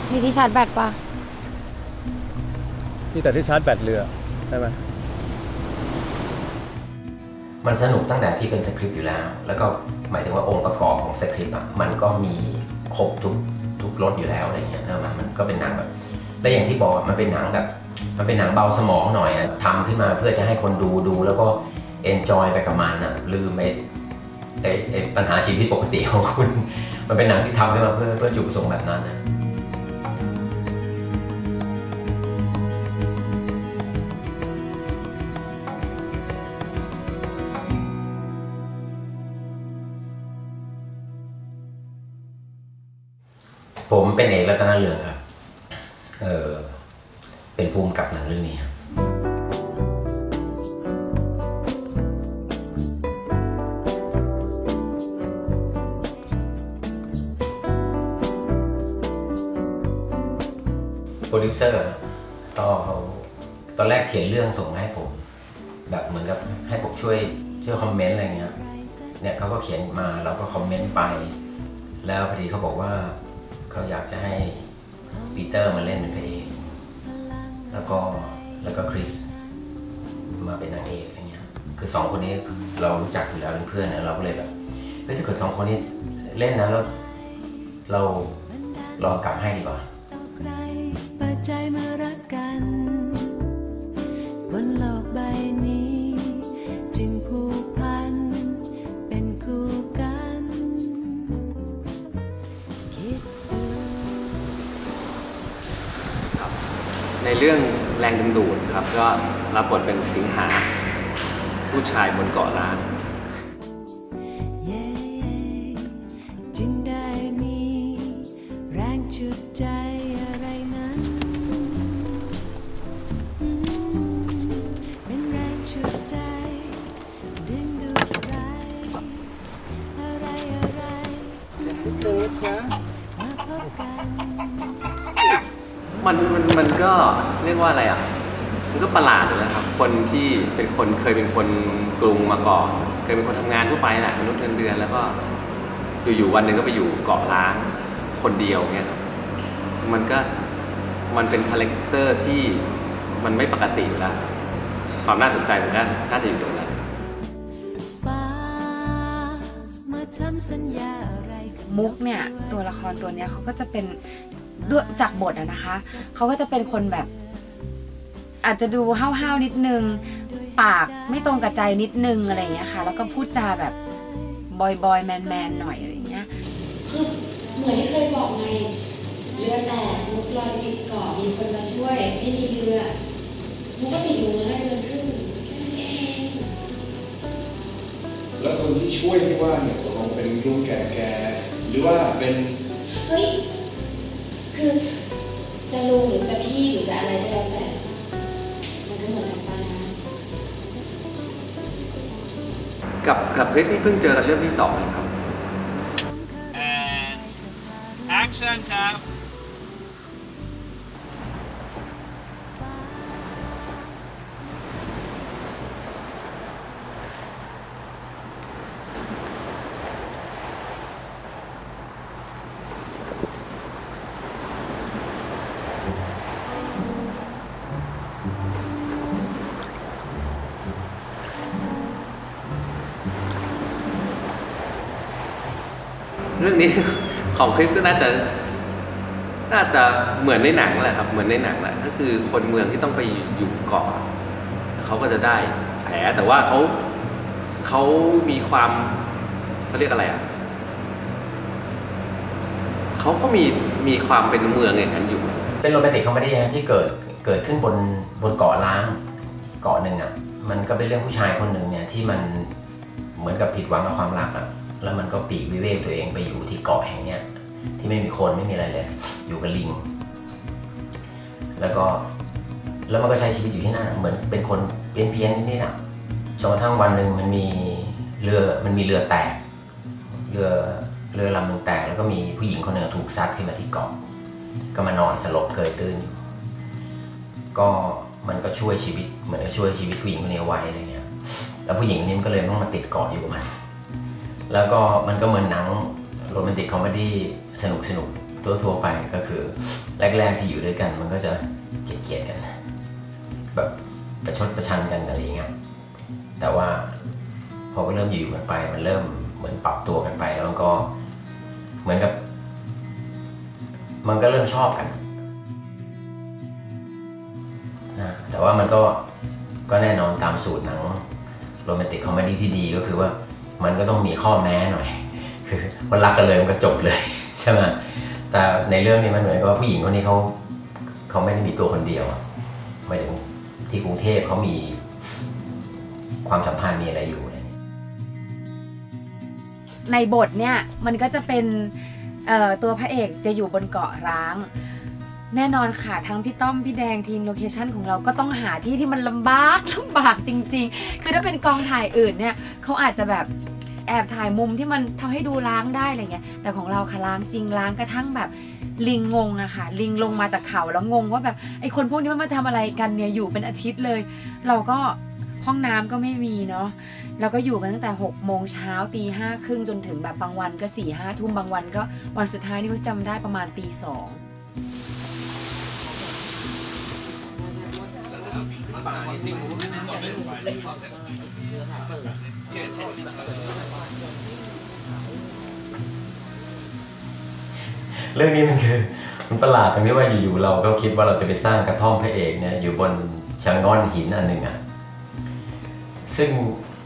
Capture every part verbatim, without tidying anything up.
มีที่ชาร์จแบตปะมีแต่ที่ชาร์จแบตเรือใช่ไหมมันสนุกตั้งแต่ที่เป็นสคริปต์อยู่แล้วแล้วก็หมายถึงว่าองค์ประกอบของสคริปต์อ่ะมันก็มีครบทุกทุกรสอยู่แล้วอะไรเงี้ยนะมันก็เป็นหนังแบบและอย่างที่บอกมันเป็นหนังแบบมันเป็นหนังเบาสมองหน่อยทำขึ้นมาเพื่อจะให้คนดูดูแล้วก็เอนจอยไปกับมันอ่ะลืมไอ้ไอ้ปัญหาชีวิตปกติของคุณมันเป็นหนังที่ทำขึ้นมาเพื่อเพื่อจุดประสงค์แบบนั้นนะผมเป็นเอกรัตนเรืองครับเออเป็นภูมิกับหนังเรื่องนี้ครับโปรดิวเซอร์ก็เขาตอนแรกเขียนเรื่องส่งมาให้ผมแบบเหมือนกับให้ผมช่วยช่วยคอมเมนต์อะไรเงี้ยเนี่ยเขาก็เขียนมาเราก็คอมเมนต์ไปแล้วพอดีเขาบอกว่าเขาอยากจะให้ปีเตอร์มาเล่นเป็นพระเอกแล้วก็แล้วก็คริสมาเป็นนางเอกอะไรเงี้ยคือสองคนนี้เรารู้จักอยู่แล้วเป็นเพื่อนนะเราก็เลยแบบเฮ้ยถ้าเกิดสองคนนี้เล่นนะแล้วเราลองกลับให้ดีกว่าใจมารักกันบนโลกใบนี้จึงผูกพันเป็นคู่กันครับในเรื่องแรงดึงดูดครับก็รับบทเป็นสิงหาผู้ชายบนเกาะล้างจึงได้มีแรงฉุดใจอะไรนั้นเป็นแรงฉุดใจดึงดูดใครอะไรอะไรจะให้เกิดจ้ะมาพบกันมันมันมันก็เรียกว่าอะไรอ่ะมันก็ประหลาดเลยนะครับคนที่เป็นคนเคยเป็นคนกรุงมาก่อนเคยเป็นคนทำงานทั่วไปแหละมนุษย์เงินเดือนแล้วก็อยู่ๆวันหนึ่งก็ไปอยู่เกาะล้างคนเดียวเงี้ยมันก็มันเป็นคาแรคเตอร์ที่มันไม่ปกติแล้วความน่าสนใจมันก็น่าจะอยู่ตรงนั้นมุกเนี่ยตัวละครตัวเนี้ยเขาก็จะเป็นด้วยจากบทอะนะคะเขาก็จะเป็นคนแบบอาจจะดูห้าวๆนิดนึงปากไม่ตรงกับใจนิดนึงอะไรอย่างเงี้ยค่ะแล้วก็พูดจาแบบบอยๆแมนๆหน่อยอะไรอย่างเงี้ยคือเหมือนที่เคยบอกไงเรือแตกมุกลอยติดเกาะมีคนมาช่วยไม่มีเรือมุกก็ติดอยู่แล้วเดินขึ้นแค่นั้นเองแล้วคนที่ช่วยที่ว่าเนี่ยตกลงเป็นลุงแก่ๆหรือว่าเป็นเฮ้ยคือจะลุงหรือจะพี่หรือจะอะไรก็แล้วแต่มันก็เหมือนกันปานะกับกับคริสนี่เพิ่งเจอกันเรื่องที่สองครับ and action time เรื่องนี้ของคริสก็น่าจะน่าจะเหมือนในหนังแหละครับเหมือนในหนังแหละก็คือคนเมืองที่ต้องไปอยู่เกาะเขาก็จะได้แผลแต่ว่าเขาเขามีความเขาเรียกอะไรอ่ะเขาก็มีมีความเป็นเมืองอย่างนั้นอยู่เป็นโรแมนติกคอมเมดี้ที่เกิดเกิดขึ้นบนบนเกาะล้างเกาะหนึ่งอ่ะมันก็เป็นเรื่องผู้ชายคนหนึ่งเนี่ยที่มันเหมือนกับผิดหวังกับความรักอ่ะแล้วมันก็ปีกวิเวกตัวเองไปอยู่ที่เกาะแห่งเนี้ยที่ไม่มีคนไม่มีอะไรเลยอยู่กับลิงแล้วก็แล้วมันก็ใช้ชีวิตอยู่ที่นั่นเหมือนเป็นคนเพี้ยนเพี้ยนนิดๆอ่ะจนกระทั่งวันหนึ่งมันมีเรือมันมีเรือแตกเรือเรือลำนึงแตกแล้วก็มีผู้หญิงคนหนึ่งถูกซัดขึ้นมาที่เกาะก็มานอนสลบเกยตื้นก็มันก็ช่วยชีวิตเหมือนกับช่วยชีวิตผู้หญิงคนนี้ไว้อะไรเงี้ยแล้วผู้หญิงคนนี้มันก็เลยต้องมาติดเกาะอยู่กับมันแล้วก็มันก็เหมือนหนังโรแมนติกคอมเมดี้สนุกสนุกทั่วๆไปก็คือแรกๆที่อยู่ด้วยกันมันก็จะเกลียดๆกันนะแบบประชดประชันกันอะไรเงี้ยแต่ว่าพอก็เริ่มอยู่กันไปมันเริ่มเหมือนปรับตัวกันไปแล้วมันก็เหมือนกับมันก็เริ่มชอบกันนะแต่ว่ามันก็ก็แน่นอนตามสูตรหนังโรแมนติกคอมเมดี้ที่ดีก็คือว่ามันก็ต้องมีข้อแม้หน่อยคือมันรักกันเลยมันก็จบเลยใช่ไหมแต่ในเรื่องนี้มันเหมือนกับผู้หญิงคนนี้เขาเขาไม่ได้มีตัวคนเดียวหมายถึงที่กรุงเทพเขามีความสัมพันธ์มีอะไรอยู่ในบทเนี่ยมันก็จะเป็นตัวพระเอกจะอยู่บนเกาะร้างแน่นอนค่ะทั้งพี่ต้อมพี่แดงทีมโลเคชั่นของเราก็ต้องหาที่ที่มันลำบากลำบากจริงๆคือถ้าเป็นกองถ่ายอื่นเนี่ยเขาอาจจะแบบแอบถ่ายมุมที่มันทำให้ดูล้างได้อะไรเงี้ยแต่ของเราค่ะล้างจริงล้างกระทั่งแบบลิงงงอะค่ะลิงลงมาจากเขาแล้วงงว่าแบบไอ้คนพวกนี้มันมาทำอะไรกันเนี่ยอยู่เป็นอาทิตย์เลยเราก็ห้องน้ำก็ไม่มีเนาะแล้วก็อยู่กันตั้งแต่หกโมงเช้าตีห้าครึ่งจนถึงแบบบางวันก็สี่ห้าทุ่มบางวันก็วันสุดท้ายนี่ก็จำได้ประมาณตีสองเรื่องนี้มันคือมันประหลาดตรงที่ว่าอยู่ๆเราก็คิดว่าเราจะไปสร้างกระท่อมพระเอกเนี่ยอยู่บนชะง่อนหินอันหนึ่งอ่ะซึ่ง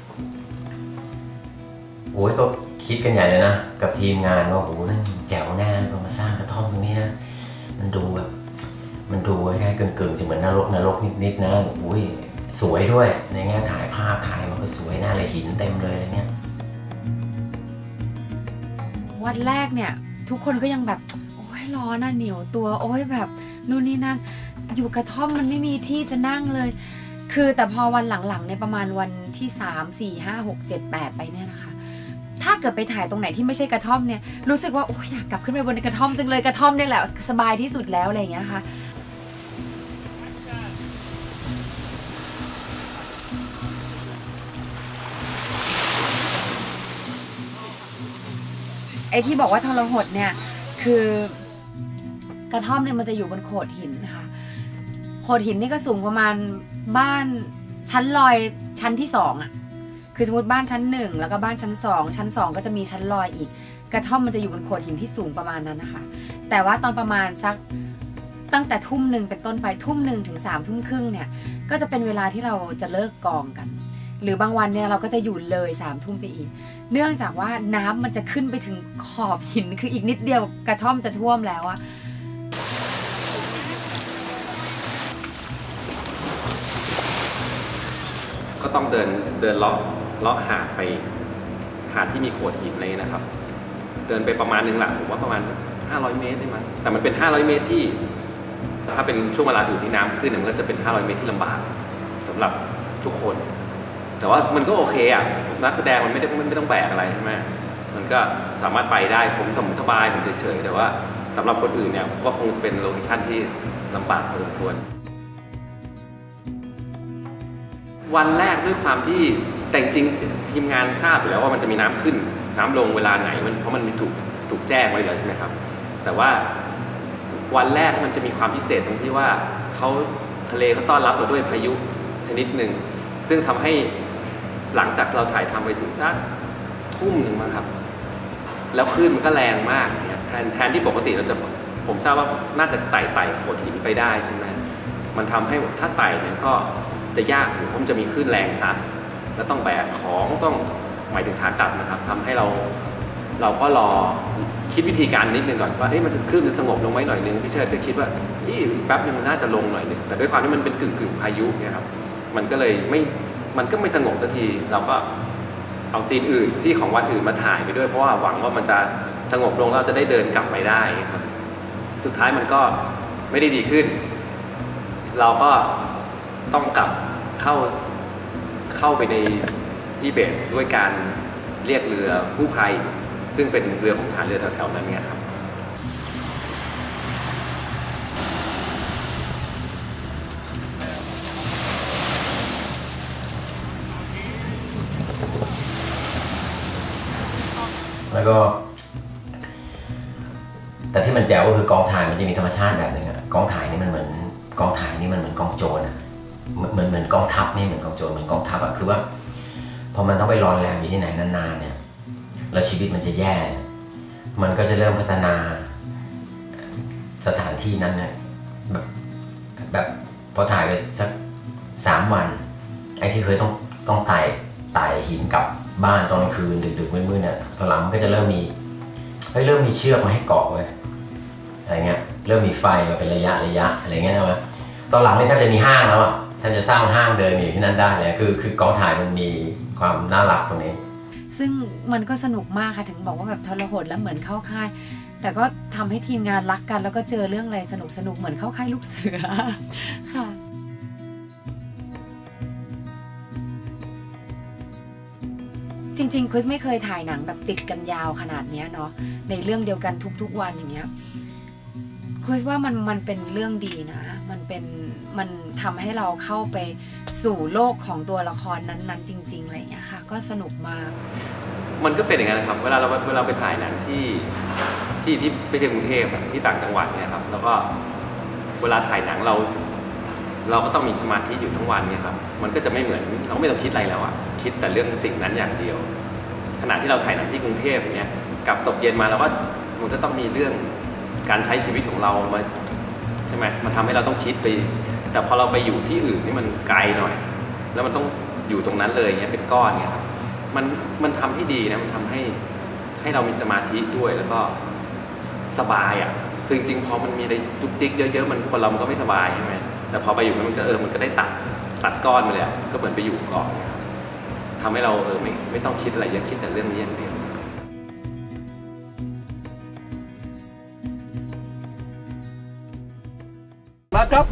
โอ้ยก็คิดกันใหญ่เลยนะกับทีมงานว่าโอ้โหนั่นแจ๋วแน่เรามาสร้างกระท่อมตรงนี้นะมันดูแบบมันดูแค่กึ่งๆจะเหมือนนรกนรกนิดๆนะอุ้ยสวยด้วยในแง่ถ่ายภาพถ่ายมันก็สวยน่าเลยหินเต็มเลยอะไรเงี้ยวันแรกเนี่ยทุกคนก็ยังแบบโอ้ยร้อนน่ะเหนียวตัวโอ้ยแบบนู่นนี่นั่นอยู่กระท่อมมันไม่มีที่จะนั่งเลยคือแต่พอวันหลังๆในประมาณวันที่สาม สี่ ห้า หก เจ็ด แปดไปเนี่ยนะคะถ้าเกิดไปถ่ายตรงไหนที่ไม่ใช่กระท่อมเนี่ยรู้สึกว่าโอ้ยอยากกลับขึ้นไปบนกระท่อมจังเลยกระท่อมนี่แหละสบายที่สุดแล้วอะไรอย่างเงี้ยค่ะไอ้ที่บอกว่าทรหดเนี่ยคือกระท่อมเนี่ยมันจะอยู่บนโขดหินนะคะโขดหินนี่ก็สูงประมาณบ้านชั้นลอยชั้นที่สองอ่ะคือสมมติบ้านชั้นหนึ่งแล้วก็บ้านชั้นสองชั้นสองก็จะมีชั้นลอยอีกกระท่อมมันจะอยู่บนโขดหินที่สูงประมาณนั้นนะคะแต่ว่าตอนประมาณสักตั้งแต่ทุ่มหนึ่งเป็นต้นไปทุ่มหนึ่งถึงสามทุ่มครึ่งเนี่ยก็จะเป็นเวลาที่เราจะเลิกกองกันหรือบางวันเนี่ยเราก็จะอยู่เลยสามทุ่มไปอีกเนื่องจากว่าน้ำมันจะขึ้นไปถึงขอบหินคืออีกนิดเดียวกระท่อมจะท่วมแล้วอะก็ต้องเดินเดินเลาะเลาะหาดไปหาดที่มีโขดหินเลยนะครับเดินไปประมาณนึงแหละผมว่าประมาณห้าร้อยเมตรได้มั้ยแต่มันเป็นห้าร้อยเมตรที่ถ้าเป็นช่วงเวลาอื่นที่น้ำขึ้นมันก็จะเป็นห้าร้อยเมตรที่ลำบากสำหรับทุกคนแต่ว่ามันก็โอเคอ่ะนักแสดงมันไม่ได้ไม่ต้องแบกอะไรใช่ไหมมันก็สามารถไปได้ผมสบายผมเฉยๆแต่ว่าสำหรับคนอื่นเนี่ยก็คงเป็นโลเคชั่นที่ลำบากพอสมควรวันแรกด้วยความที่แต่จริงทีมงานทราบอยู่แล้วว่ามันจะมีน้ำขึ้นน้ำลงเวลาไหนมันเพราะมันมีถูกถูกแจ้งไว้แล้วใช่ไหมครับแต่ว่าวันแรกมันจะมีความพิเศษตรงที่ว่าเขาทะเลเขาต้อนรับเราด้วยพายุชนิดหนึ่งซึ่งทำให้หลังจากเราถ่ายทำไปถึงสักทุ่มหนึ่งมั้งครับแล้วคลื่นมันก็แรงมากเนี่ยแทนแทนที่ปกติเราจะผมทราบว่าน่าจะไต่ไต่โขดหินไปได้ใช่ไหมมันทำให้ถ้าไต่เนี่ยก็จะยากอยู่เพราะมันจะมีคลื่นแรงซัดแล้วต้องแบกของต้องหมายถึงขากลับนะครับทำให้เราเราก็รอคิดวิธีการนิดนึงก่อนว่าเอ๊ะมันจะคลื่นจะสงบลงไหมหน่อยนึงพี่เชิดจะคิดว่าอีแป๊บนึงมันน่าจะลงหน่อยนึงแต่ด้วยความที่มันเป็นกึ่งกึ่งพายุเนี่ยครับมันก็เลยไม่มันก็ไม่สงบสักทีเราก็เอาซีนอื่นที่ของวันอื่นมาถ่ายไปด้วยเพราะว่าหวังว่ามันจะสงบลงแล้วจะได้เดินกลับไปได้ครับสุดท้ายมันก็ไม่ได้ดีขึ้นเราก็ต้องกลับเข้าเข้าไปในที่เบสด้วยการเรียกเรือกู้ภัยซึ่งเป็นเรือของฐานเรือแถวๆนั้นเนี่ยครับแล้วก็แต่ที่มันแจ๋วก็คือกองถ่ายมันจะมีธรรมชาติแบบหนึ่งอะกองถ่ายนี่มันเหมือนกองถ่ายนี่มันเหมือนกองโจรอะเหมือนเหมือนเหมือนกองทัพนี่เหมือนกองโจรเหมือนกองทัพอะคือว่าพอมันต้องไปรอนแรมอยู่ที่ไหนนานๆเนี่ยแล้วชีวิตมันจะแย่มันก็จะเริ่มพัฒนาสถานที่นั้นเนี่ยแบบแบบพอถ่ายไปสักสามวันไอ้ที่เคยต้องต้องไต่ไต่หินกลับบ้านตอนกลางคืนดึกๆมืดๆเนี่ยตอนหลังมันก็จะเริ่มมีเริ่มมีเชือกมาให้เกาะไว้อะไรเงี้ยเริ่มมีไฟมาเป็นระยะระยะอะไรเงี้ยนะตอนหลังนี่แทบจะมีห้างแล้วอ่ะแทบจะสร้างห้างเดินอยู่ที่นั่นได้เลยคือคือกองถ่ายมันมีความน่ารักตรงนี้ซึ่งมันก็สนุกมากค่ะถึงบอกว่าแบบทรหดแล้วเหมือนเข้าค่ายแต่ก็ทำให้ทีมงานรักกันแล้วก็เจอเรื่องอะไรสนุกสนุกเหมือนเข้าค่ายลูกเสือค่ะจริงๆคริสไม่เคยถ่ายหนังแบบติดกันยาวขนาดนี้เนาะในเรื่องเดียวกันทุกๆวันอย่างเงี้ยคริสว่ามันมันเป็นเรื่องดีนะมันเป็นมันทำให้เราเข้าไปสู่โลกของตัวละครนั้นๆจริงๆอะไรอย่างเงี้ยค่ะก็สนุกมากมันก็เป็นอย่างนั้นครับเวลาเราเวลาไปถ่ายหนังที่ที่ที่ไม่ใช่กรุงเทพที่ต่างจังหวัดเนี่ยครับแล้วก็เวลาถ่ายหนังเราเราก็ต้องมีสมาธิอยู่ทั้งวันเนี่ยครับมันก็จะไม่เหมือนเราไม่ต้องคิดอะไรแล้วอะคิดแต่เรื่องสิ่งนั้นอย่างเดียวขณะที่เราถ่ายหนังที่กรุงเทพเนี่ยกลับตกเย็นมาเราก็มันจะต้องมีเรื่องการใช้ชีวิตของเรามาใช่ไหมมันทำให้เราต้องคิดไปแต่พอเราไปอยู่ที่อื่นนี่มันไกลหน่อยแล้วมันต้องอยู่ตรงนั้นเลยเนี่ยเป็นก้อนเนี่ยครับมันมันทำให้ดีนะมันทำให้ให้เรามีสมาธิด้วยแล้วก็สบายอ่ะคือจริงๆพอมันมีอะไรจุกจิกเยอะๆมันคนเรามันก็ไม่สบายใช่ไหมแต่พอไปอยู่มันก็เออมันก็ได้ตัดตัดก้อนไปเลยก็เหมือนไปอยู่ก่อนทำให้เราเออไม่ไม่ต้องคิดอะไรเยอะคิดแต่เรื่องนี้อย่างเดียวมาครับ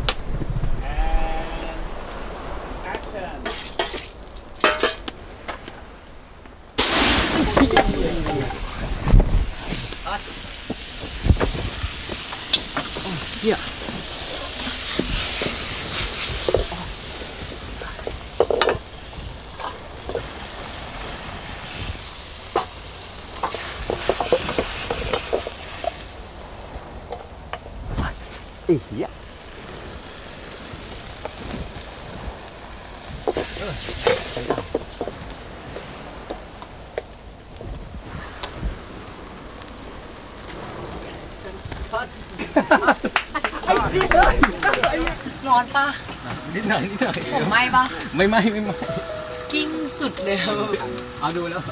Yeah. Yeah. ร้อนปะนิดหน่อยนิดหน่อยผมไหม้ปะไม่ไหม้ไม่ไหม้กิ้งสุดเลยเอาดูแล้ว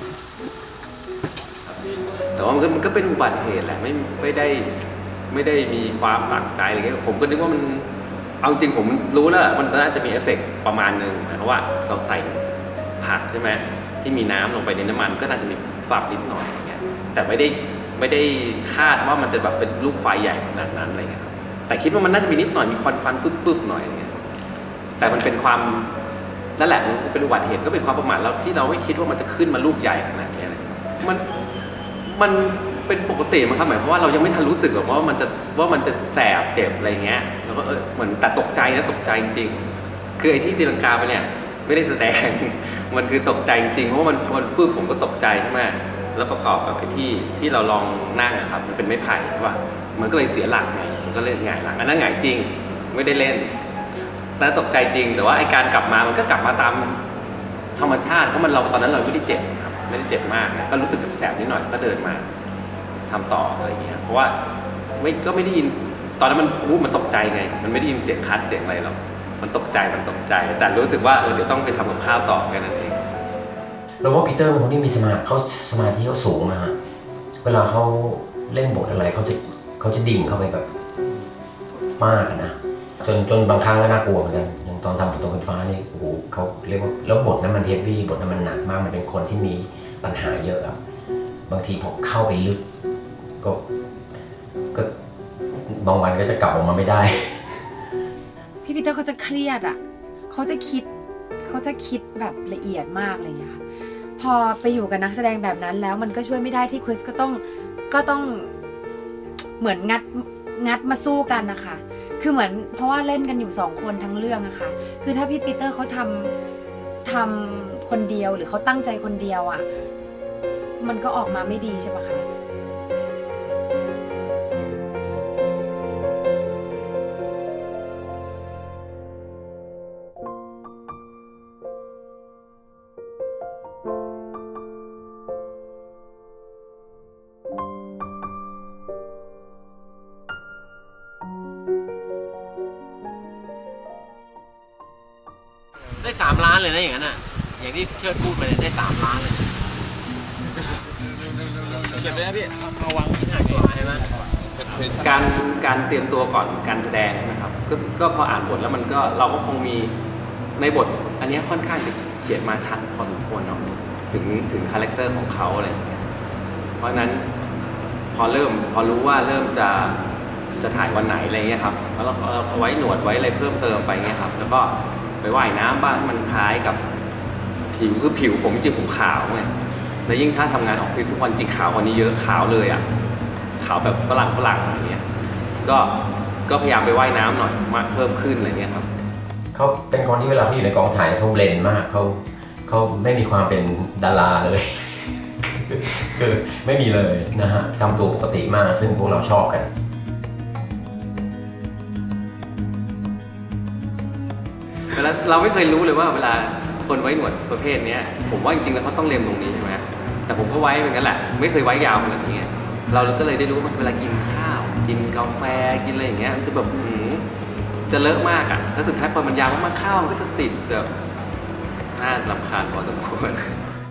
แต่ว่ามันก็มันก็เป็นอุบัติเหตุแหละไม่ไม่ได้ไม่ได้มีความตั้งใจอะไรเงี้ยผมก็นึกว่ามันเอาจริงผมรู้แล้วมันน่าจะมีเอฟเฟกต์ประมาณนึงเพราะว่าเราใส่ผักใช่ไหมที่มีน้ำลงไปในน้ำมันก็น่าจะมีฝักนิดหน่อยอย่างเงี้ยแต่ไม่ได้ไม่ได้คาดว่ามันจะแบบเป็นลูกไฟใหญ่ขนาดนั้นอะไรเงี้ยแต่คิดว่ามันน่าจะมีนิดหน่อยมีควันควันฟึบๆหน่อยอย่างเงี้ยแต่มันเป็นความนั่นแหละมันเป็นอุบัติเหตุก็เป็นความประมาทเราที่เราไม่คิดว่ามันจะขึ้นมาลูกใหญ่ขนาดนี้มันมันเป็นปกติมั้งครับหมายความว่าเรายังไม่ทันรู้สึกหรอกว่ามันจะว่ามันจะแสบเจ็บอะไรเงี้ยแล้วก็เออเหมือนแต่ตกใจนะตกใจจริงๆคือไอ้ที่ตีลังกาไปเนี่ยไม่ได้แสดงมันคือตกใจจริงเพราะว่ามันมันฟึบผมก็ตกใจใช่ไหมแล้วประกอบกับไอ้ที่ที่เราลองนั่งครับมันเป็นไม้ไผ่ใช่ป่ะมันก็เลยเสียหลักไงมันก็เลยหงายหลังอันนั้นหงายจริงไม่ได้เล่นแต่ตกใจจริงแต่ว่าไอ้การกลับมามันก็กลับมาตามธรรมชาติเพราะมันเราตอนนั้นเราไม่ได้เจ็บครับไม่ได้เจ็บมากก็รู้สึกแสบนิดหน่อยก็เดินมาทำต่ออะไรอย่างเงี้ยเพราะว่าไม่ก็ไม่ได้ยินตอนนั้นมันวูบมันตกใจไงมันไม่ได้ยินเสียงคัดเสียงอะไรหรอกมันตกใจมันตกใจแต่รู้สึกว่าเออเดี๋ยวต้องไปทำกับข้าวต่อแค่นั้นเองเราว่าปีเตอร์เป็นคนที่มีสมาธิเขาสมาธิเขาสูงนะฮะเวลาเขาเล่นบทอะไรเขาจะเขาจะดิ่งเข้าไปแบบมากนะจนจนบางครั้งก็น่ากลัวเหมือนกันอย่างตอนทำประตูไฟฟ้านี่โอ้โหเขาเรียกว่าแล้วบทนั้นมันเฮฟวี่บทนั้นมันหนักมากมันเป็นคนที่มีปัญหาเยอะครับบางทีพอเข้าไปลึกก็ก็บางวันก็จะกลับออกมาไม่ได้พี่ปีเตอร์เขาจะเครียดอ่ะเขาจะคิดเขาจะคิดแบบละเอียดมากเลยค่ะพอไปอยู่กับนักแสดงแบบนั้นแล้วมันก็ช่วยไม่ได้ที่คริสก็ต้องก็ต้องเหมือนงัดงัดมาสู้กันนะคะคือเหมือนเพราะว่าเล่นกันอยู่สองคนทั้งเรื่องอะค่ะคือถ้าพี่ปีเตอร์เขาทำทำคนเดียวหรือเขาตั้งใจคนเดียวอะมันก็ออกมาไม่ดีใช่ปะคะานเลยนะอย่างนั้นอ่ะอย่างที่เชิดพูดไปได้สามล้านเลยเก็บเลยนะพี่เอาวางที่ไหนใช่ไหมการการเตรียมตัวก่อนการแสดงนะครับก็ก็พออ่านบทแล้วมันก็เราก็คงมีในบทอันนี้ค่อนข้างจะเขียนมาชัดพอสมควรเนาะถึงถึงคาแรคเตอร์ของเขาอะไรอย่างเงี้ยเพราะนั้นพอเริ่มพอรู้ว่าเริ่มจะจะถ่ายวันไหนอะไรเงี้ยครับแล้วเราเอาไว้หนวดไว้อะไรเพิ่มเติมไปเงี้ยครับแล้วก็ไปว่ายน้ำบ้างมันคล้ายกับผิวคือผิวผมจริงผมขาวไงแล้วยิ่งถ้าทำงานออฟฟิศทุกวันจริงขาวกว่านี้เยอะขาวเลยอ่ะขาวแบบฝรั่งฝรั่งอะไรเงี้ยก็ก็พยายามไปว่ายน้ำหน่อยมากเพิ่มขึ้นอะไรเงี้ยครับเขาเป็นคนที่เวลาเขาอยู่ในกองถ่ายเขาเบลนด์มากเขาเขาไม่มีความเป็นดาราเลยคือไม่มีเลยนะฮะทำตัวปกติมากซึ่งพวกเราชอบกันแล้วเราไม่เคยรู้เลยว่าเวลาคนไว้หนวดประเภทนี้ผมว่าจริงๆแล้วเขาต้องเล็มตรงนี้ใช่ไหมแต่ผมก็ไว้เหมือนกันแหละไม่เคยไว้ยาวขนาดนี้เราก็เลยได้รู้ว่ามันเวลากินข้าวกินกาแฟกินอะไรอย่างเงี้ยมันจะแบบหืมจะเลอะมากอ่ะแล้วสุดท้ายพอมันยาวมากๆข้าวมันก็จะติดแบบน่ารำคาญพอสมควร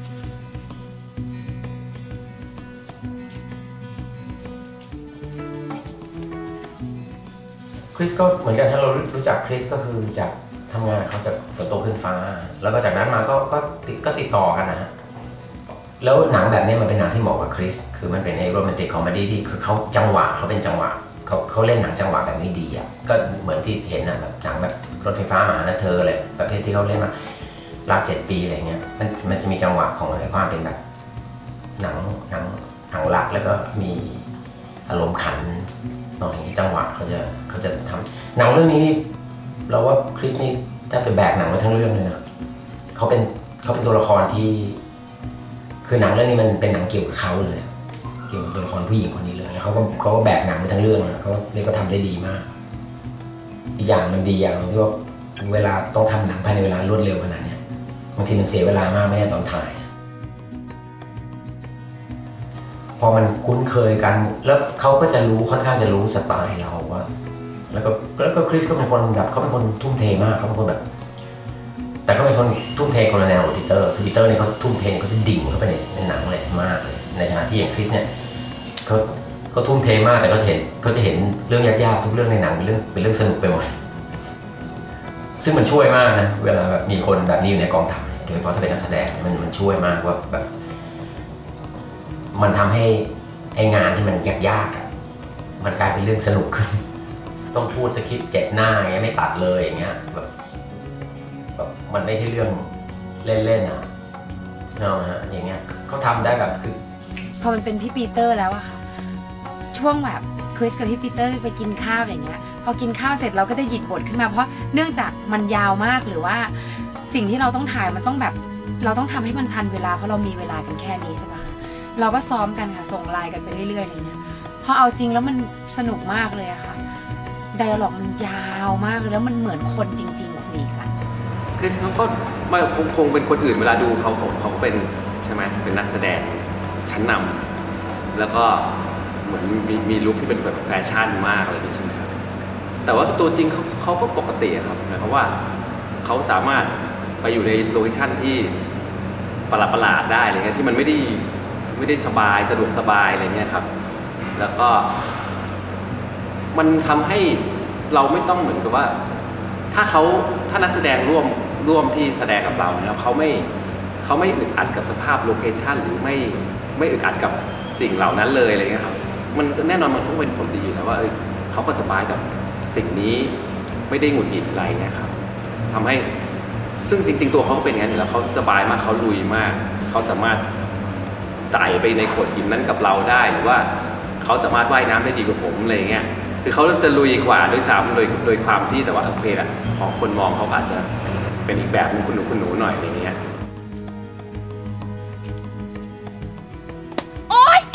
คริสก็เหมือนกันถ้าเรารู้จักคริสก็คือจากทำงานเขาจากฝนตกขึ้นฟ้าแล้วก็จากนั้นมาก็ก็ติดก็ติดต่อกันนะฮะแล้วหนังแบบนี้มันเป็นหนังที่เหมาะกับคริสคือมันเป็นไอ้โรแมนติกคอมเมดี้ที่คือเขาจังหวะเขาเป็นจังหวะเขาเขาเล่นหนังจังหวะแบบนี้ดีอ่ะก็เหมือนที่เห็นนะแบบหนังแบบรถไฟฟ้ามาหาเธออะไรประเภทที่เขาเล่นมารักเจ็ดปีอะไรเงี้ยมันมันจะมีจังหวะของอะไรความเป็นแบบหนังหนังหนังรักแล้วก็มีอารมณ์ขันนอกจากนี้จังหวะเขาจะเขาจะทำหนังเรื่องนี้เราว่าคริสนี่แทบจะแบกหนังมาทั้งเรื่องเลยนะเขาเป็นเขาเป็นตัวละครที่คือหนังเรื่องนี้มันเป็นหนังเกี่ยวกับเขาเลยเกี่ยวกับตัวละครผู้หญิงคนนี้เลยแล้วเขาก็เขาก็แบกหนังมาทั้งเรื่องนะเขาเรียกว่าทำได้ดีมากอีกอย่างมันดีอย่างที่ว่าเวลาต้องทำหนังภายในเวลารวดเร็วขนาดนี้บางทีมันเสียเวลามากไม่ได้ตอนถ่ายพอมันคุ้นเคยกันแล้วเขาก็จะรู้ค่อนข้างจะรู้สไตล์เราว่าแล้วก็แล้วก็คริสก็เป็นคนแบบเขาเป็นคนทุ่มเทมากเขาเป็นคนแบบแต่เขาเป็นคนทุ่มเทคนละแนวกับปีเตอร์คือปีเตอร์เนี่ยเขาทุ่มเทเขาจะดิ่งเข้าไปในในหนังเลยมากเลยในขณะที่อย่างคริสเนี่ยเขาเขาทุ่มเทมากแต่เขาเห็นเขาจะเห็นเรื่องยากๆทุกเรื่องในหนังเป็นเรื่องเป็นเรื่องสนุกไปหมดซึ่งมันช่วยมากนะเวลาแบบมีคนแบบนี้อยู่ในกองถ่ายโดยเฉพาะถ้าเป็นนักแสดงมันมันช่วยมากว่าแบบมันทำให้ไองานที่มันยากๆมันกลายเป็นเรื่องสนุกขึ้นต้องพูดสคริปต์เจ็ดหน้าอย่างเงี้ยไม่ตัดเลยอย่างเงี้ยแบบแบบมันไม่ใช่เรื่องเล่นๆนะเนาะฮะอย่างเงี้ยเขาทำได้แบบคือพอมันเป็นพี่ปีเตอร์แล้วอะค่ะช่วงแบบคริสกับพี่ปีเตอร์ไปกินข้าวอย่างเงี้ยพอกินข้าวเสร็จเราก็จะหยิบบทขึ้นมาเพราะเนื่องจากมันยาวมากหรือว่าสิ่งที่เราต้องถ่ายมันต้องแบบเราต้องทำให้มันทันเวลาเพราะเรามีเวลากันแค่นี้ใช่ไหมเราก็ซ้อมกันค่ะส่งไลน์กันไปเรื่อยๆอะไรเงี้ยพอเอาจริงแล้วมันสนุกมากเลยอะค่ะไดอะล็อกมันยาวมากเลยแล้วมันเหมือนคนจริงๆคุยกันคือเขาก็ไม่คงเป็นคนอื่นเวลาดูเขาเขาก็เป็นใช่ไหมเป็นนักแสดงชั้นนำแล้วก็เหมือนมีมีลุคที่เป็นแบบแฟชั่นมากอะไรอย่างนี้ใช่ไหมครับแต่ว่าตัวจริงเขาเขาก็ปกติครับหมายความว่าเขาสามารถไปอยู่ในโลเคชั่นที่ประหลาดประหลาดได้อะไรเงี้ยที่มันไม่ได้ไม่ได้สบายสะดวกสบายอะไรเงี้ยครับแล้วก็มันทำให้เราไม่ต้องเหมือนกับว่าถ้าเขาถ้านักแสดงร่วมร่วมที่แสดงกับเราแล้วเขาไม่เขาไม่อึดอัดกับสภาพโลเคชั่นหรือไม่ไม่อึดอัดกับสิ่งเหล่านั้นเลยอะไรเงี้ยครับมันแน่นอนมันต้องเป็นผลดีนะว่าเออเขาก็สบายกับสิ่งนี้ไม่ได้หงุดหงิดอะไรเงี้ยครับทำให้ซึ่งจริงๆตัวเขาเป็นอย่างนั้นอยู่แล้วเขาสบายมากเขาลุยมากเขาสามารถไต่ไปในโขดหินนั้นกับเราได้หรือว่าเขาสามารถว่ายน้ำได้ดีกว่าผมอะไรเงี้ยคือเขาจะลุยกว่าด้วยซ้ำโดยโดยความที่แต่ว่าโอเคแหละของคนมองเขาอาจจะเป็นอีกแบบนึงคุณหนูคุณหนูหน่อยอะไรเงี้ยโอ๊ย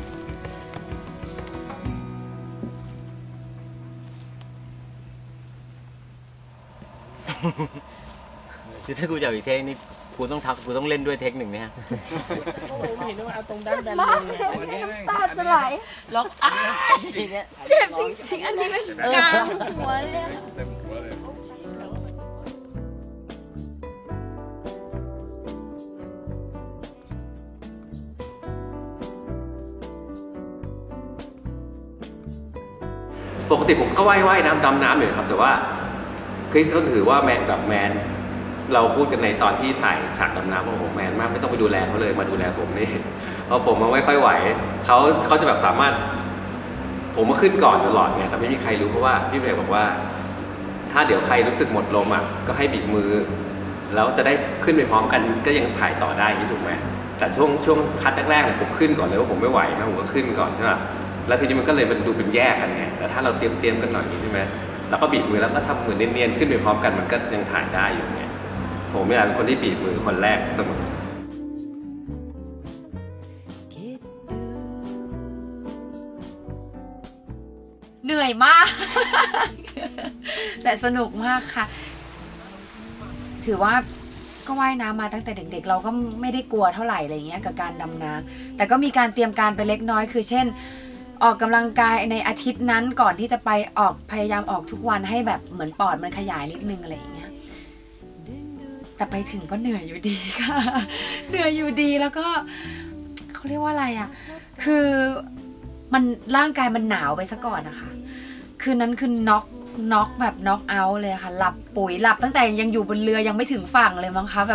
คือถ้ากูจะอีกเทคนี่กูต้องทักกูต้องเล่นด้วยเทคหนึ่งเนี่ยผมเห็นว่าเอาตรงด้านแบนเลยตาจะไหลล็อกอ้าเจ็บจริงๆอันนี้เป็นกลางหัวเลยปกติผมก็ว่ายว่ายน้ำดำน้ำอยู่ครับแต่ว่าคริสเขาถือว่าแมนแบบแมนเราพูดกันในตอนที่ถ่ายฉากดำน้ำว่าโอ้โหแมนมากไม่ต้องไปดูแลเขาเลยมาดูแลผมนี่เพราะผมมันไม่ค่อยไหวเขาเขาจะแบบสามารถผมมาขึ้นก่อนตลอดไงแต่ไม่มีใครรู้เพราะว่าพี่เบลบอกว่าถ้าเดี๋ยวใครรู้สึกหมดลมอ่ะก็ให้บีบมือแล้วจะได้ขึ้นไปพร้อมกันก็ยังถ่ายต่อได้ถูกไหมแต่ช่วงช่วงคัดแรกๆเนี่ยผมขึ้นก่อนเลยว่าผมไม่ไหวนะผมก็ขึ้นก่อนใช่ไหมแล้วทีนี้มันก็เลยมันดูเป็นแยกกันไงแต่ถ้าเราเตรียมเตรียมกันหน่อยใช่ไหมแล้วก็บีบมือแล้วก็ทำเหมือนเนียนๆขึ้นไปพร้อมกันมันก็ยังถ่ายได้อยู่ไงผมไม่อยากเป็นคนที่บีบมือคนแรกเสมอเหนื่อยมาก แต่สนุกมากค่ะถือว่าก็ว่ายน้ำมาตั้งแต่เด็กๆเราก็ไม่ได้กลัวเท่าไหร่อะไรเงี้ยกับการดำน้ำแต่ก็มีการเตรียมการไปเล็กน้อยคือเช่นออกกำลังกายในอาทิตย์นั้นก่อนที่จะไปออกพยายามออกทุกวันให้แบบเหมือนปอดมันขยายนิดนึงอะไรอย่างเงี้ยแต่ไปถึงก็เหนื่อยอยู่ดีค่ะเหนื่อยอยู่ดีแล้วก็เขาเรียกว่าอะไรอ่ะคือมันร่างกายมันหนาวไปซะก่อนนะคะคืนนั้นคือน็อกน็อกแบบน็อกเอาท์เลยค่ะหลับปุ๋ยหลับตั้งแต่ยังอยู่บนเรือยังไม่ถึงฝั่งเลยมั้งคะแบบ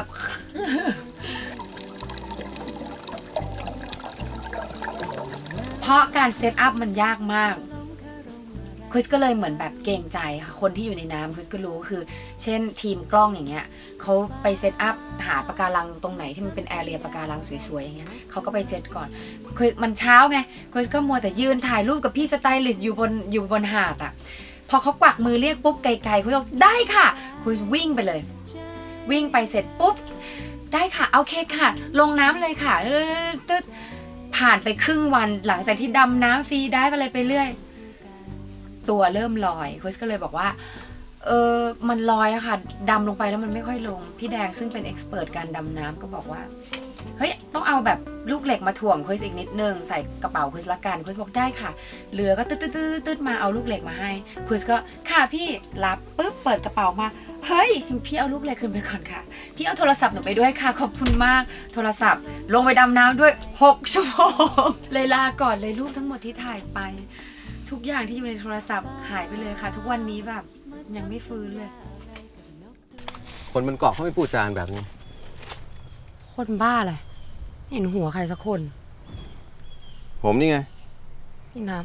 เพราะการเซตอัพมันยากมากคริสก็เลยเหมือนแบบเกรงใจค่ะคนที่อยู่ในน้ำคริสก็รู้คือเช่นทีมกล้องอย่างเงี้ยเขาไปเซตอัพหาปะการังตรงไหนที่มันเป็นแอเรียปะการังสวยๆอย่างเงี้ยเขาก็ไปเซตก่อนคือมันเช้าไงคริสก็มัวแต่ยืนถ่ายรูปกับพี่สไตลิสต์อยู่บนอยู่บนหาดอ่ะพอเขากวักมือเรียกปุ๊บไกลๆคริสบอกได้ค่ะคริสวิ่งไปเลยวิ่งไปเสร็จปุ๊บได้ค่ะโอเคค่ะลงน้ำเลยค่ะตึ๊ดผ่านไปครึ่งวันหลังจากที่ดำน้ำฟรีได้ไปเลยไปเรื่อยตัวเริ่มลอยคริสก็เลยบอกว่าเออมันลอยอะค่ะดำลงไปแล้วมันไม่ค่อยลงพี่แดงซึ่งเป็นเอ็กซ์เพิร์ทการดำน้ำก็บอกว่าเฮ้ยต้องเอาแบบลูกเหล็กมาถ่วงคริสอีกนิดนึงใส่กระเป๋าคริสละกันคริสบอกได้ค่ะเรือก็ตึ๊ดตึ๊ดตึ๊ดตึ๊ดมาเอาลูกเหล็กมาให้คริสก็ค่ะพี่รับปุ๊บเปิดกระเป๋ามาเฮ้ยพี่เอาลูกเหล็กขึ้นไปก่อนค่ะพี่เอาโทรศัพท์หนูไปด้วยค่ะขอบคุณมากโทรศัพท์ลงไปดำน้ำด้วยหกชั่วโมงเลยลาก่อนเลยรูปทั้งหมดที่ถ่ายไปทุกอย่างที่อยู่ในโทรศัพท์หายไปเลยค่ะทุกวันนี้แบบยังไม่ฟื้นเลยคนบนเกาะเขาไม่พูดจานแบบนี้คนบ้าเลยเห็นหัวใครสักคนผมนี่ไงพี่น้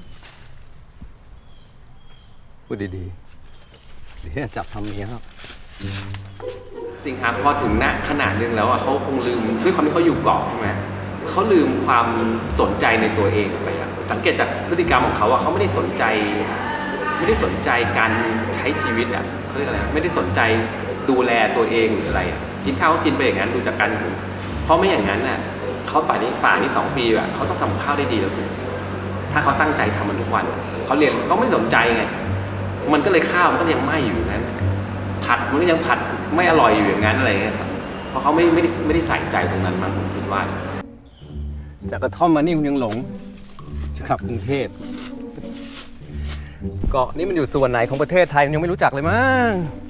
ำพูดดีๆเดี๋ยวจับทำเมียครับสิงหาพอถึงณขนาดนึงแล้วอ่ะเขาคงลืมด้วยความที่เขาอยู่เกาะใช่ไหมเขาลืมความสนใจในตัวเองไปอ่ะสังเกตจากพฤติกรรมของเขาอ่ะเขาไม่ได้สนใจไม่ได้สนใจการใช้ชีวิตอ่ะเขาเรียกอะไรไม่ได้สนใจดูแลตัวเองหรืออะไรกินข้าวก็กินไปอย่างนั้นดูจากการเพราะไม่อย่างนั้นน่ะเขาป่านี้ป่านี้สองปีอ่ะเขาต้องทำข้าวได้ดีแล้วสิถ้าเขาตั้งใจทำมันทุกวันเขาเรียนเขาไม่สนใจไงมันก็เลยข้าวมันก็ยังไหม้อยู่อย่างนั้นผัดมันก็ยังผัดไม่อร่อยอยู่อย่างนั้นอะไรเงี้ยครับเพราะเขาไม่ไม่ได้ไม่ได้ใส่ใจตรงนั้นมั้งผมคิดว่าจากกระท่อมมานี่คุณยังหลงจะกลับกรุงเทพเกาะนี่มันอยู่ส่วนไหนของประเทศไทยยังไม่รู้จักเลยมั้ง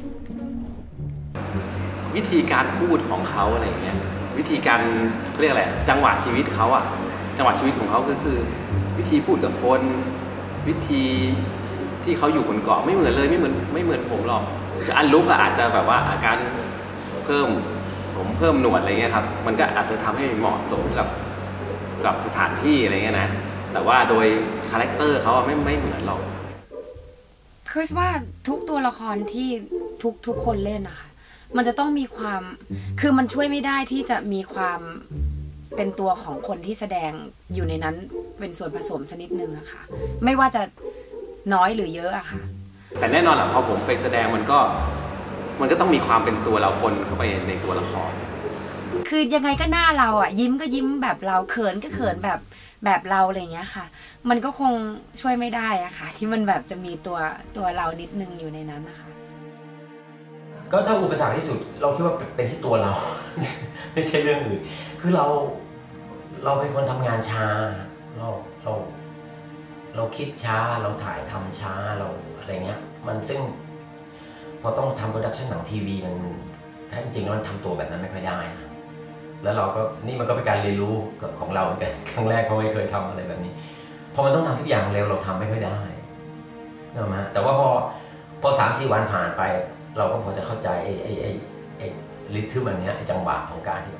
วิธีการพูดของเขาอะไรเงี้ยวิธีการเขาเรียกอะไรจังหวะชีวิตเขาอะจังหวะชีวิตของเขาก็คือวิธีพูดกับคนวิธีที่เขาอยู่บนเกาะไม่เหมือนเลยไม่เหมือนไม่เหมือนผมหรอกอันลุกอะอาจจะแบบว่าอาการเพิ่มผมเพิ่มหนวดอะไรเงี้ยครับมันก็อาจจะทำให้เหมาะสมกับกับสถานที่อะไรเงี้ยนะแต่ว่าโดยคาแรคเตอร์เขาไม่ไม่เหมือนเราคือว่าทุกตัวละครที่ทุกทุกคนเล่นนะคะมันจะต้องมีความคือมันช่วยไม่ได้ที่จะมีความเป็นตัวของคนที่แสดงอยู่ในนั้นเป็นส่วนผสมสักนิดนึงอะค่ะไม่ว่าจะน้อยหรือเยอะอะค่ะแต่แน่นอนแหละพอผมไปแสดงมันก็มันก็ต้องมีความเป็นตัวเราคนเข้าไปในตัวละครคือยังไงก็หน้าเราอะยิ้มก็ยิ้มแบบเราเขินก็เขินแบบแบบเราอะไรเงี้ยค่ะมันก็คงช่วยไม่ได้อะค่ะที่มันแบบจะมีตัวตัวเรานิดนึงอยู่ในนั้นนะคะก็ถ้าอุปสรรคที่สุดเราคิดว่าเป็นที่ตัวเรา ไม่ใช่เรื่องอื่นคือเราเราเป็นคนทำงานช้าเราเราเราคิดช้าเราถ่ายทำช้าเราอะไรเงี้ยมันซึ่งพอต้องทำโปรดักชันหนังทีวีมันถ้าจริงๆแล้วมันทำตัวแบบนั้นไม่ค่อยได้นะแล้วเราก็นี่มันก็เป็นการเรียนรู้ของเราเป็นครั้งแรกเพราะไม่เคยทำอะไรแบบนี้พอมันต้องทำทุกอย่างเร็วเราทำไม่ค่อยได้เนอะมั้ยแต่ว่าพอพอสามสี่วันผ่านไปเราก็พอจะเข้าใจไอ้ไอ้ไอ้ไอ้ริทึมอันเนี้ยไอ้จังหวะของการที่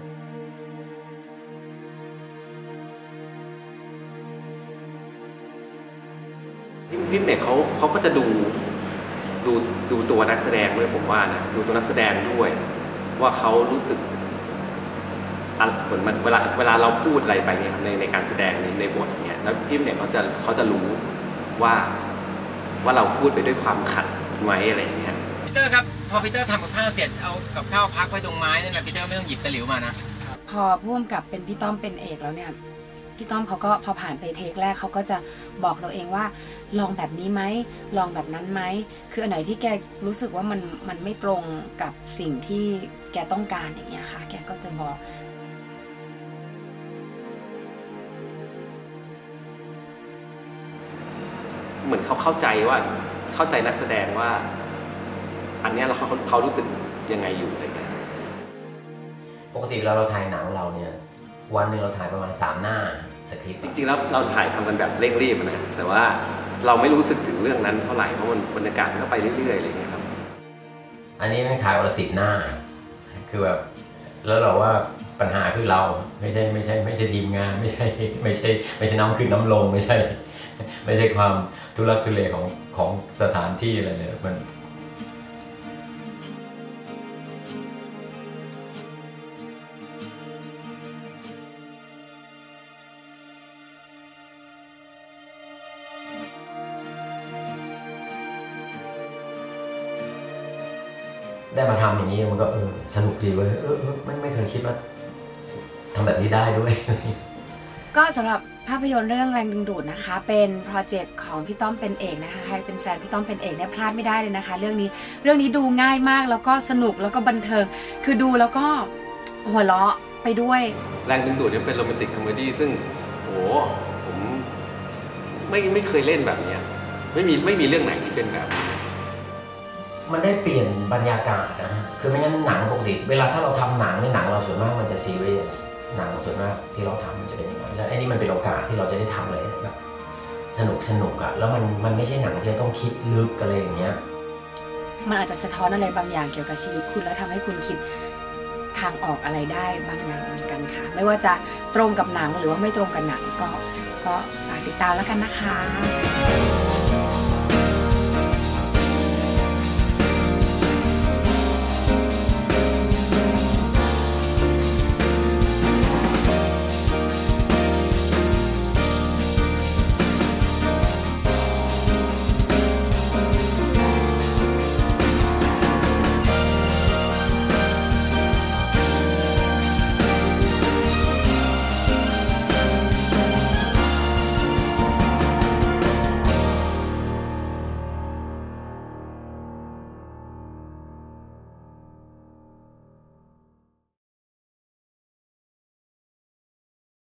พี่เน็กเขาเขาก็จะดูดูดูตัวนักแสดงด้วยผมว่านะดูตัวนักแสดงด้วยว่าเขารู้สึกเหมือนมันเวลาเวลาเราพูดอะไรไปเนี่ยในในการแสดงในในบทเนี่ยแล้วพี่เน็กเขาจะเขาจะรู้ว่าว่าเราพูดไปด้วยความขัดไหมอะไรอย่างเงี้ยพีเตอร์ครับพอพีเตอร์ทำกับข้าวเสร็จเอากับข้าวพักไว้ตรงไม้นั่นแหละพีเตอร์ไม่ต้องหยิบตะหลิวมานะพอพ่วงกับเป็นพี่ต้อมเป็นเอกแล้วเนี่ยพี่ต้อมเขาก็พอผ่านไปเทคแรกเขาก็จะบอกเราเองว่าลองแบบนี้ไหมลองแบบนั้นไหมคืออันไหนที่แกรู้สึกว่ามันมันไม่ตรงกับสิ่งที่แกต้องการอย่างเงี้ยค่ะแกก็จะบอกเหมือนเขาเข้าใจว่าเข้าใจนักแสดงว่าอันนี้เราเขาเขารู้สึกยังไงอยู่อะไรเงี้ยปกติเวลาเราถ่ายหนังเราเนี่ยวันหนึ่งเราถ่ายประมาณสามหน้าสคริปต์จริงๆแล้วเราถ่ายทำกันแบบเร่งรีบนะแต่ว่าเราไม่รู้สึกถึงเรื่องนั้นเท่าไหร่เพราะมันบรรยากาศมันก็ไปเรื่อยๆอะไรเงี้ยครับอันนี้แม่งถ่ายวันละสิบหน้าคือแบบแล้วเราว่าปัญหาคือเราไม่ใช่ไม่ใช่ไม่ใช่ทีมงานไม่ใช่ไม่ใช่ไม่ใช่น้ำขึ้นน้ำลงไม่ใช่ไม่ใช่ความทุลักทุเลของของสถานที่อะไรเลยมันได้มาทำอย่างนี้มันก็เออสนุกดีเว้ยเออไม่ไม่เคยคิดว่าทำแบบนี้ได้ด้วยก็สำหรับภาพยนตร์เรื่องแรงดึงดูดนะคะเป็นโปรเจกต์ของพี่ต้อมเป็นเอกนะคะใครเป็นแฟนพี่ต้อมเป็นเอกเนี่ยพลาดไม่ได้เลยนะคะเรื่องนี้เรื่องนี้ดูง่ายมากแล้วก็สนุกแล้วก็บันเทิงคือดูแล้วก็หัวเราะไปด้วยแรงดึงดูดเนี่ยเป็นโรแมนติกคอมเมดี้ซึ่งโอ้ผมไม่ไม่เคยเล่นแบบนี้ไม่มีไม่มีเรื่องไหนที่เป็นแบบมันได้เปลี่ยนบรรยากาศนะคือไม่งั้นหนังปกติเวลาถ้าเราทำหนังในหนังเราส่วนมากมันจะซีเรียสหนังส่วนมากที่เราทำมันจะเป็นอย่างนั้นแล้วไอ้นี่มันเป็นโอกาสที่เราจะได้ทำอะไรแบบสนุกสนุกอะแล้วมันมันไม่ใช่หนังที่ต้องคิดลึกอะไรอย่างเงี้ยมันอาจจะสะท้อนอะไรบางอย่างเกี่ยวกับชีวิตคุณแล้วทำให้คุณคิดทางออกอะไรได้บางอย่างเหมือนกันค่ะไม่ว่าจะตรงกับหนังหรือว่าไม่ตรงกับหนังก็ก็ฝากติดตามแล้วกันนะคะ